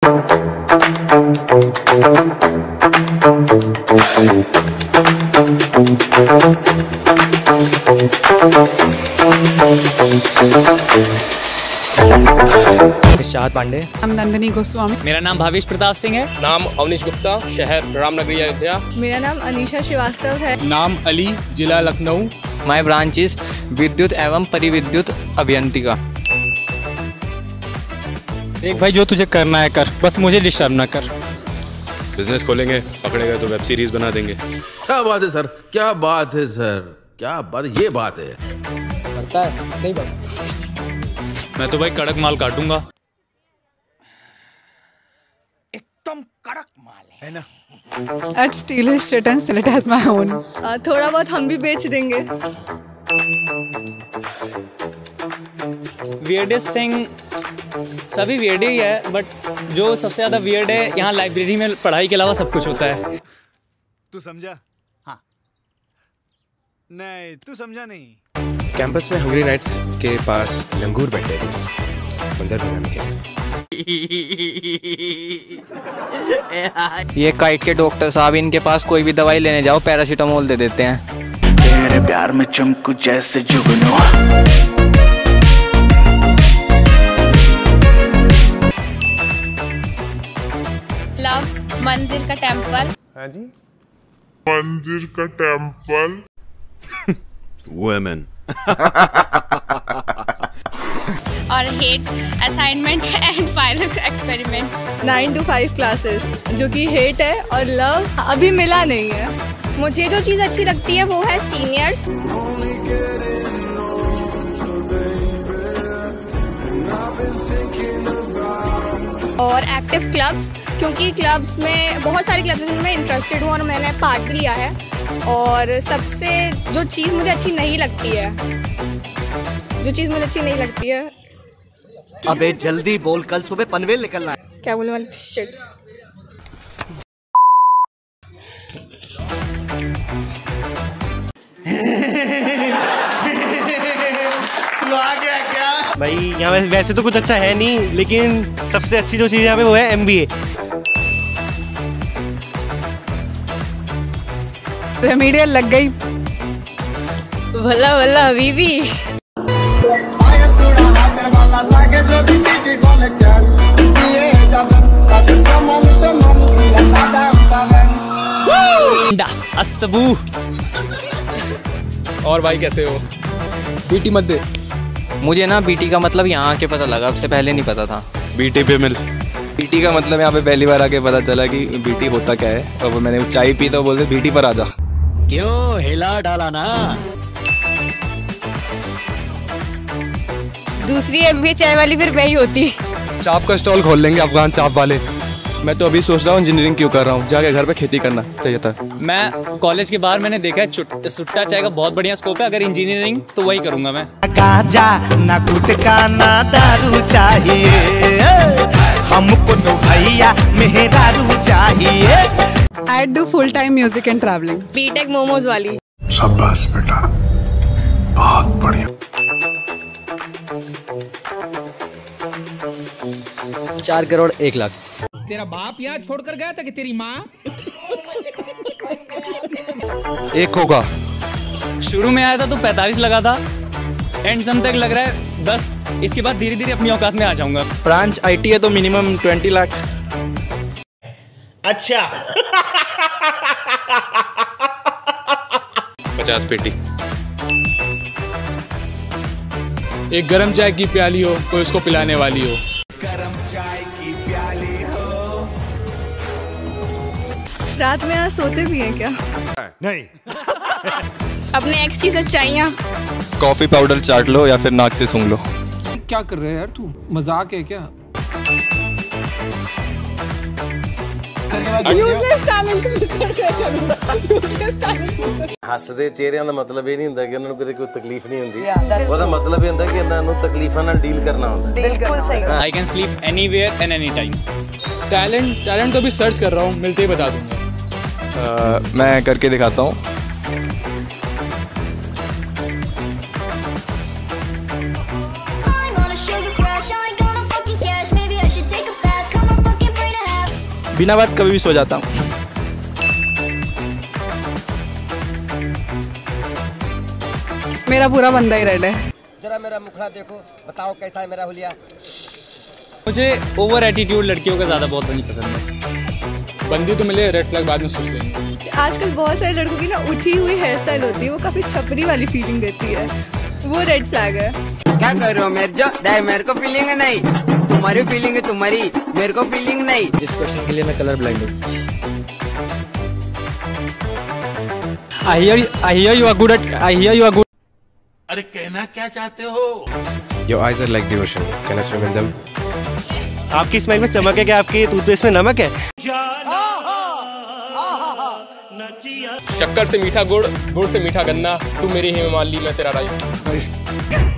चाहत पांडे। नाम नंदिनी गोस्वामी। मेरा नाम भावेश प्रताप सिंह है। नाम अवनीश गुप्ता, शहर रामनगरी अयोध्या। मेरा नाम अनीशा श्रीवास्तव है। नाम अली, जिला लखनऊ। माय ब्रांच इज विद्युत एवं परिविद्युत अभियंत्रिका। देख भाई, जो तुझे करना है कर, बस मुझे डिस्टर्ब ना कर। बिजनेस खोलेंगे, पकड़ेगा तो वेब सीरीज बना देंगे। क्या बात है सर, क्या बात है सर, क्या बात, ये बात है। करता है नहीं बात। मैं तो भाई कड़क माल काटूंगा। एकदम कड़क माल है ना। At steal his shit and sell it as my own. थोड़ा बहुत हम भी बेच देंगे। वियर्डेस्ट थिंग सभी वियर्ड ही है, बट जो सबसे ज्यादा वियर्ड है, यहाँ लाइब्रेरी में पढ़ाई के अलावा सब कुछ होता है। तू समझा? हाँ। नहीं, तू समझा नहीं। कैंपस में हंग्री नाइट्स के पास लंगूर बैठते थे बंदर भगाने के लिए। ये काइट के डॉक्टर साहब, इनके पास कोई भी दवाई लेने जाओ पैरासीटामोल दे देते हैं। तेरे प्यार में चमकू जैसे जुगनू। लव मंदिर का टेम्पल। हाँ जी, मंदिर का टेम्पल। वुमेन। और hate assignment and final experiments. 9 to 5 classes, जो कि हेट है, और लव अभी मिला नहीं है। मुझे जो चीज़ अच्छी लगती है वो है सीनियर्स। और एक्टिव क्लब्स, क्योंकि क्लब्स में बहुत सारे क्लब्स में इंटरेस्टेड हूँ और मैंने पार्ट भी लिया है। और सबसे जो चीज़ मुझे अच्छी नहीं लगती है, अबे जल्दी बोल, कल सुबह पनवेल निकलना है। क्या बोलने वाली थी? शिट। तू आ गया क्या? भाई यहाँ वैसे तो कुछ अच्छा है नहीं, लेकिन सबसे अच्छी जो चीज़ यहाँ पे वो है MBA। रेमेडियल लग गई। भला भला अभी भी। अस्तबू। और भाई कैसे हो? बीटी मत दे। मुझे ना बीटी का मतलब यहाँ आके पता लगा, उससे पहले नहीं पता था। बीटी पे मिल। बीटी का मतलब यहाँ पे पहली बार आके पता चला कि बीटी होता क्या है। और मैंने चाय पी तो बोलते बीटी पर आजा। क्यों हिला डाला ना? दूसरी MBA चाय वाली फिर मैं ही होती। चाप का स्टॉल खोल लेंगे, अफगान चाप वाले। मैं तो अभी सोच रहा हूँ इंजीनियरिंग क्यों कर रहा हूँ, जाके घर पे खेती करना चाहिए था। मैं कॉलेज के बाहर मैंने देखा है सुट्टा चाय का बहुत बढ़िया स्कोप है। अगर इंजीनियरिंग तो वही करूंगा मैं। गांजा ना गुटखा ना दारू चाहिए हमको, तो भैया मेहरारू चाहिए। I do full time music and traveling. BTech momos वाली। शाबाश बेटा, बहुत बढ़िया। 4 करोड़ 1 लाख। तेरा बाप यहाँ छोड़कर गया था कि तेरी माँ? एक होगा। शुरू में आया था तो 45 लगा था, एंड सम तक लग रहा है 10। इसके बाद धीरे धीरे अपनी औकात में आ जाऊंगा। ब्रांच IT है तो मिनिमम 20 लाख। अच्छा। 50 पेटी। एक गरम चाय की प्याली हो, कोई उसको पिलाने वाली हो। गरम चाय की प्याली हो। रात में यहाँ सोते भी हैं क्या? नहीं। अपने एक्स की सच्चाइयाँ। कॉफी पाउडर चाट लो या फिर नाक से सूंघ लो। क्या कर रहे हैं यार तू? मजाक है क्या? ਹੱਸਦੇ ਚਿਹਰਿਆਂ ਦਾ ਮਤਲਬ ਇਹ ਨਹੀਂ ਹੁੰਦਾ ਕਿ ਉਹਨਾਂ ਨੂੰ ਕਦੇ ਕੋਈ ਤਕਲੀਫ ਨਹੀਂ ਹੁੰਦੀ। ਉਹਦਾ ਮਤਲਬ ਇਹ ਹੁੰਦਾ ਕਿ ਇਹਨਾਂ ਨੂੰ ਤਕਲੀਫਾਂ ਨਾਲ ਡੀਲ ਕਰਨਾ ਹੁੰਦਾ। बिल्कुल सही। I can sleep anywhere and anytime. Talent तो भी सर्च कर रहा हूँ, मिलते ही बता दूंगा। मैं करके दिखाता हूँ। I'm on a sugar crash, I ain't gonna fucking cash. Maybe I should take a bath. Come on, fucking बिना बात कभी भी सो जाता हूँ। मेरा पूरा बंदा ही रेड है। जरा मेरा मुखड़ा देखो, बताओ कैसा है मेरा हुलिया। मुझे ओवर एटीट्यूड लड़कियों का ज़्यादा बहुत नहीं पसंद है। बंदी तो मिले, रेड फ्लैग बाद में सोच लेंगे। आजकल बहुत सारे लड़कों की ना उठी हुई हेयर स्टाइल होती है, वो काफ़ी छपरी वाली फीलिंग देती है, वो रेड फ्लैग है। क्या कर रहे हो मेरे को फीलिंग नहीं, तुम्हारी फीलिंग है तुम्हारी, मेरे को फीलिंग नहीं। इस क्वेश्चन के लिए मैं कलर ब्लाइंड हूँ। I hear you are good at. अरे कहना क्या चाहते हो? Your eyes are like the ocean. Can I swim in them? आपकी स्माइल में चमक है क्या? आपकी टूथपेस्ट में नमक है? शक्कर से मीठा गुड़, गुड़ से मीठा गन्ना, तू मेरी हेमा मालिनी, मैं तेरा राइस।